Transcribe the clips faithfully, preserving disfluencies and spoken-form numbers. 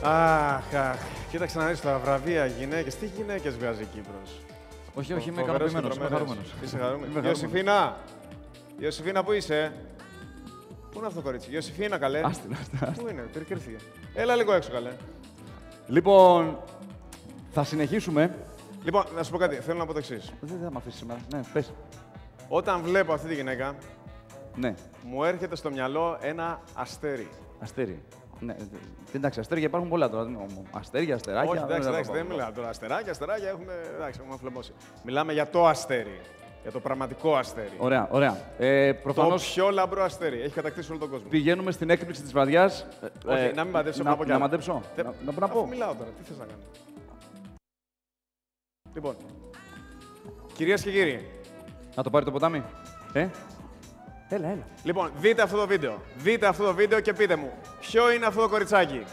Αχ, αχ. Κοίταξε να δεις τώρα, βραβεία γυναίκες. Τι γυναίκες βγάζει η Κύπρος? Όχι, όχι, είμαι ικανοποιημένος. Είμαι χαρούμενος. Είσαι χαρούμενος. Ιωσήφινα, Ιωσήφινα, πού είσαι? Πού είναι αυτό το κορίτσι? Ιωσήφινα, καλέ. Άστη, άστη. Πού είναι, περικέρθηκε. Έλα λίγο έξω, καλέ. Λοιπόν, θα συνεχίσουμε. Λοιπόν, να σου πω κάτι, θέλω να πω το εξής. Δεν θα με αφήσεις σήμερα. Ναι, πες. Όταν βλέπω αυτή τη γυναίκα, Ναι. μου έρχεται στο μυαλό ένα αστέρι. Αστέρι. Ναι, εντάξει, αστέρια υπάρχουν πολλά τώρα. Αστέρια, αστεράκια. Όχι, εντάξει, εντάξει, δεν μιλάω τώρα. Αστεράκια, αστεράκια έχουμε, εντάξει, έχουμε φλεμπώσει. Μιλάμε για το αστέρι. Για το πραγματικό αστέρι. Ωραία, ωραία. Ε, προφανώς... Το πιο λαμπρό αστέρι. Έχει κατακτήσει όλο τον κόσμο. Πηγαίνουμε στην έκπληξη της βραδιάς. Όχι, ε, να μην μαντέψω, να, να πω κι να μαντέψω. Τε... Να, να, να πω. Αφού μιλάω τώρα, τι θες να κάνω. Λοιπόν, κυρίες και κύριοι. Να το πάρει το ποτάμι. Ε, έλα, έλα. Λοιπόν, δείτε αυτό το βίντεο. Δείτε αυτό το βίντεο και πείτε μου, ποιο είναι αυτό το κοριτσάκι.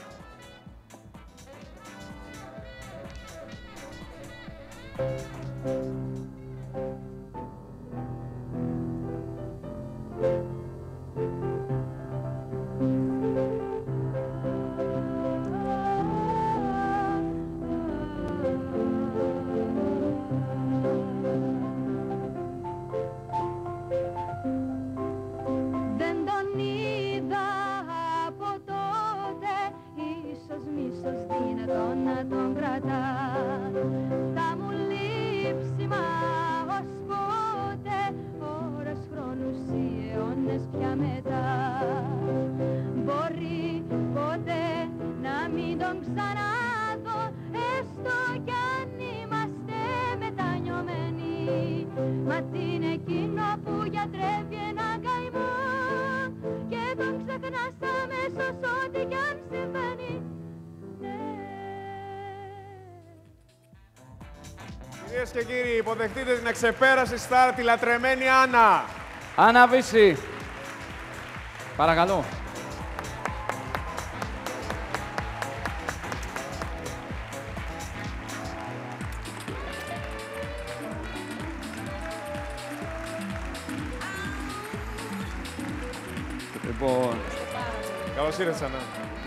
Κυρίες και κύριοι, υποδεχτείτε την εξεπέραση στάρ, τη λατρεμένη Άννα. Άννα Βύση. Παρακαλώ. Λοιπόν... Καλώς ήρθες, Άννα.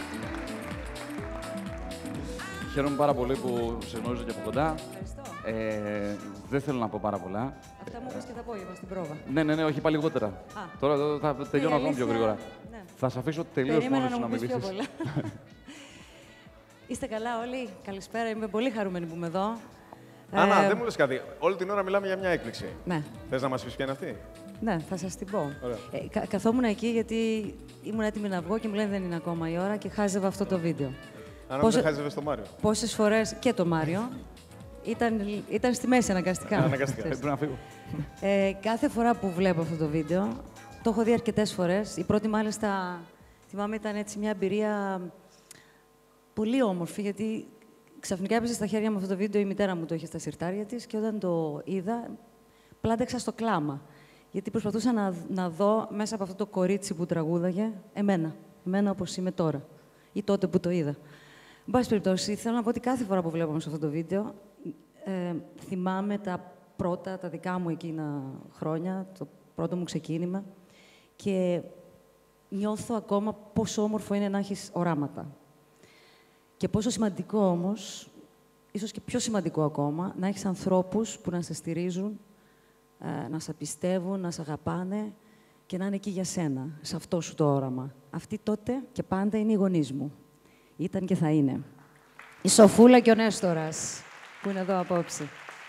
Χαίρομαι πάρα πολύ που σε γνώριζω και από κοντά. Ευχαριστώ. Ε, δεν θέλω να πω πάρα πολλά. Αυτά μου είπες και τα απόγευμα στην πρόβα. Ναι, ναι, ναι, όχι, πάλι λιγότερα. Α. Τώρα εδώ θα τελειώνω ακόμα πιο γρήγορα. Ναι. Θα σε αφήσω τελείως Περίμενα μόνος σου να να μου πεις πιο μιλήσεις. πολλά. Είστε καλά όλοι. Καλησπέρα. Είμαι πολύ χαρούμενη που είμαι εδώ. Άννα, Ε, δεν μου λες κάτι. Όλη την ώρα μιλάμε για μια έκπληξη. Ναι. Θες να μας πεις ποια είναι αυτή? Ναι, θα σας την πω. Ωραία. Ε, κα, καθόμουν εκεί γιατί ήμουν έτοιμη να βγω και μου λένε δεν είναι ακόμα η ώρα και χάζευα αυτό το βίντεο. Άννα, Πόσε- δεν χάζευες το Μάριο. Πόσες φορές και το Μάριο ήταν, ήταν στη μέση αναγκαστικά. Αναγκαστικά. Ξέρεις. Πρέπει να φύγω. Ε, κάθε φορά που βλέπω αυτό το βίντεο, το έχω δει αρκετές φορές. Η πρώτη μάλιστα, θυμάμαι, ήταν έτσι μια εμπειρία πολύ όμορφη, γιατί ξαφνικά έπεσε στα χέρια μου αυτό το βίντεο, η μητέρα μου το είχε στα συρτάρια της και όταν το είδα, πλάντεξα στο κλάμα. Γιατί προσπαθούσα να, να δω μέσα από αυτό το κορίτσι που τραγούδαγε, εμένα. Εμένα όπως είμαι τώρα. Ή τότε που το είδα. Εν πάση περιπτώσει, θέλω να πω ότι κάθε φορά που βλέπω σε αυτό το βίντεο, ε, θυμάμαι τα πρώτα, τα δικά μου εκείνα χρόνια, το πρώτο μου ξεκίνημα και νιώθω ακόμα πόσο όμορφο είναι να έχεις οράματα. Και πόσο σημαντικό όμως, ίσως και πιο σημαντικό ακόμα, να έχεις ανθρώπους που να σε στηρίζουν, ε, να σε πιστεύουν, να σε αγαπάνε και να είναι εκεί για σένα, σε αυτό σου το όραμα. Αυτή τότε και πάντα είναι οι γονείς μου. Ήταν και θα είναι. Η Σοφούλα και ο Νέστορας, που είναι εδώ απόψε.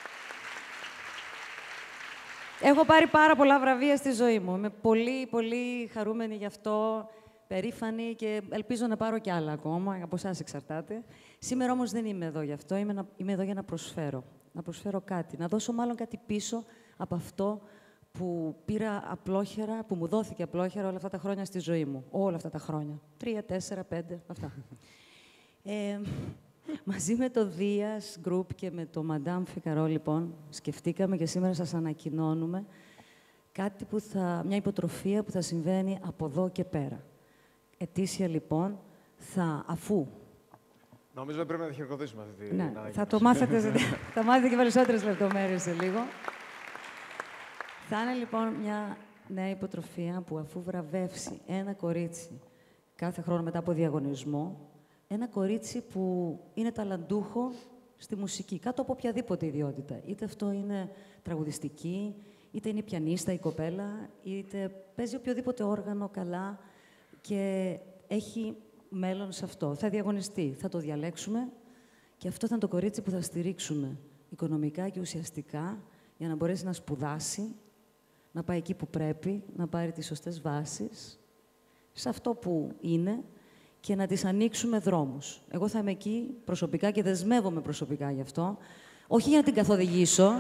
Έχω πάρει πάρα πολλά βραβεία στη ζωή μου. Είμαι πολύ, πολύ χαρούμενη γι' αυτό, περήφανη και ελπίζω να πάρω κι άλλα ακόμα, από εσάς εξαρτάται. Σήμερα όμως δεν είμαι εδώ γι' αυτό, είμαι, να, είμαι εδώ για να προσφέρω. Να προσφέρω κάτι, να δώσω μάλλον κάτι πίσω από αυτό που πήρα απλόχερα, που μου δόθηκε απλόχερα όλα αυτά τα χρόνια στη ζωή μου. Όλα αυτά τα χρόνια. Τρία, τέσσερα, πέντε, αυτά. Ε, μαζί με το Δίας Group και με το Madame Figaro, λοιπόν, σκεφτήκαμε και σήμερα σας ανακοινώνουμε κάτι που θα, μια υποτροφία που θα συμβαίνει από εδώ και πέρα. Ετήσια, λοιπόν, θα, αφού... Νομίζω ότι πρέπει να τη χειροκροτήσουμε αυτή τη Ναι, ανακοίνωση. θα το μάθετε, θα μάθετε και περισσότερες λεπτομέρειες σε λίγο. Θα είναι, λοιπόν, μια νέα υποτροφία που αφού βραβεύσει ένα κορίτσι κάθε χρόνο μετά από διαγωνισμό, ένα κορίτσι που είναι ταλαντούχο στη μουσική, κάτω από οποιαδήποτε ιδιότητα. Είτε αυτό είναι τραγουδιστική, είτε είναι πιανίστα η κοπέλα, είτε παίζει οποιοδήποτε όργανο καλά και έχει μέλλον σε αυτό. Θα διαγωνιστεί, θα το διαλέξουμε και αυτό θα είναι το κορίτσι που θα στηρίξουμε οικονομικά και ουσιαστικά για να μπορέσει να σπουδάσει, να πάει εκεί που πρέπει, να πάρει τις σωστές βάσεις, σε αυτό που είναι και να της ανοίξουμε δρόμους. Εγώ θα είμαι εκεί προσωπικά και δεσμεύομαι προσωπικά γι' αυτό. Όχι για να την καθοδηγήσω,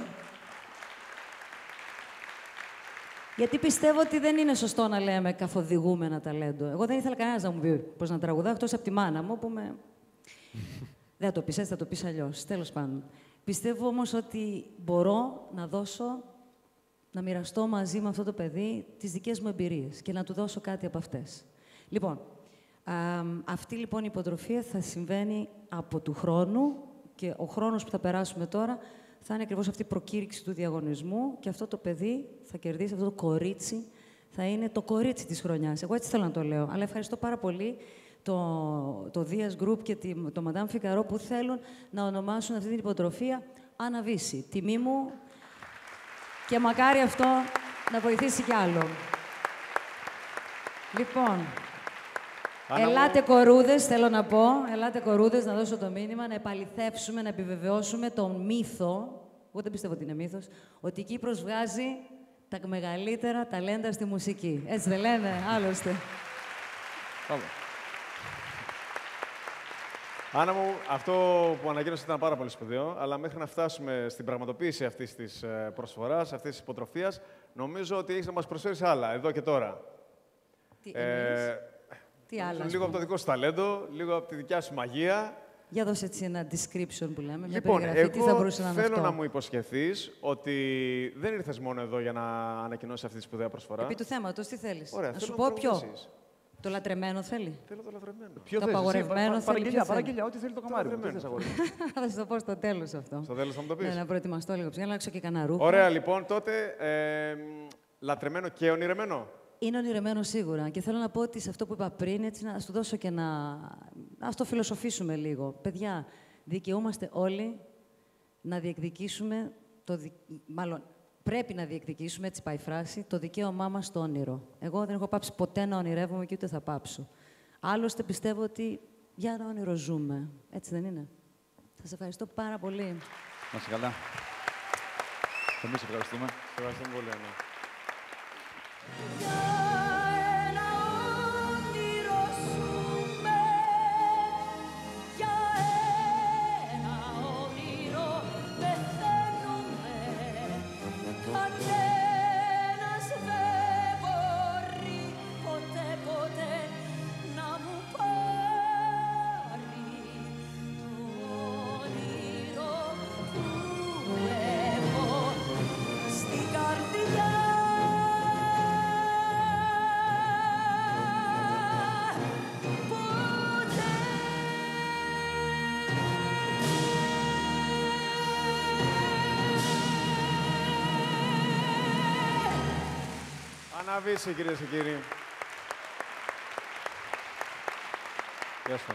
γιατί πιστεύω ότι δεν είναι σωστό να λέμε καθοδηγούμε ένα ταλέντο. Εγώ δεν ήθελα κανένας να μου πει πώς να τραγουδάω, εκτός από τη μάνα μου, που με... δεν θα το πεις έτσι, θα το πεις αλλιώς. Τέλος πάντων. Πιστεύω όμως ότι μπορώ να δώσω, να μοιραστώ μαζί με αυτό το παιδί τις δικές μου εμπειρίες και να του δώσω κάτι από αυτές. Λοιπόν, α, αυτή λοιπόν η υποτροφία θα συμβαίνει από του χρόνου και ο χρόνος που θα περάσουμε τώρα θα είναι ακριβώς αυτή η προκήρυξη του διαγωνισμού και αυτό το παιδί θα κερδίσει, αυτό το κορίτσι θα είναι το κορίτσι της χρονιάς. Εγώ έτσι θέλω να το λέω. Αλλά ευχαριστώ πάρα πολύ το, το Δίας Group και το Madame Figaro που θέλουν να ονομάσουν αυτή την υποτροφία Άννα Βύση. Τιμή μου και μακάρι αυτό να βοηθήσει κι άλλο. Λοιπόν, Άννα ελάτε μου... κορούδες, θέλω να πω, ελάτε κορούδες να δώσω το μήνυμα, να επαληθεύσουμε, να επιβεβαιώσουμε τον μύθο, εγώ δεν πιστεύω ότι είναι μύθος, ότι η Κύπρος βγάζει τα μεγαλύτερα ταλέντα στη μουσική. Έτσι δεν λένε, άλλωστε. Πάμε. Άννα μου, αυτό που ανακοίνωσε ήταν πάρα πολύ σπουδαίο, αλλά μέχρι να φτάσουμε στην πραγματοποίηση αυτής της προσφοράς, αυτής της υποτροφίας, νομίζω ότι έχεις να μας προσφέρεις άλλα, εδώ και τώρα. Τι, ε, τι άλλα, λίγο από το δικό σου ταλέντο, λίγο από τη δικιά σου μαγεία. Για δώσε έτσι ένα description που λέμε, μια λοιπόν, περιγραφή, τι θα μπορούσε να είναι θέλω αυτό. να μου υποσχεθείς ότι δεν ήρθες μόνο εδώ για να ανακοινώσεις αυτή τη σπουδαία προσφορά. Επί του θέματος, τι θέλεις. Ωραία, να σου πω ποιο. Το λατρεμένο θέλει. Θέλω το λατρεμένο. Ποιο το απαγορευμένο θέλει. Παραγγελιά, παραγγελιά, ό,τι θέλει το καμάρι. Θα σου το πω στο τέλος αυτό. Στο τέλος θα μου το πεις. Ναι, να προετοιμαστώ λίγο. Να αλλάξω και κανένα ρούχο. Ωραία, λοιπόν, τότε ε, λατρεμένο και ονειρεμένο. Είναι ονειρεμένο σίγουρα. Και θέλω να πω ότι σε αυτό που είπα πριν, έτσι, να σου δώσω και να. Ας το φιλοσοφήσουμε λίγο. Παιδιά, δικαιούμαστε όλοι να διεκδικήσουμε το. Δι... Μάλλον, πρέπει να διεκδικήσουμε, έτσι πάει η φράση, το δικαίωμά μας στο όνειρο. Εγώ δεν έχω πάψει ποτέ να ονειρεύομαι και ούτε θα πάψω. Άλλωστε, πιστεύω ότι για ένα όνειρο ζούμε. Έτσι δεν είναι. Σας ευχαριστώ πάρα πολύ. Να είσαι καλά. Εμείς ευχαριστούμε. Ευχαριστούμε πολύ, Άννα. Άννα Βύση, κυρίες και κύριοι. Γεια σου.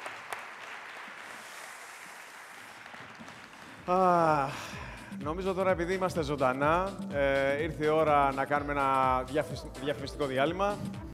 Α, νομίζω τώρα, επειδή είμαστε ζωντανά, ε, ήρθε η ώρα να κάνουμε ένα διαφημιστικό διάλειμμα.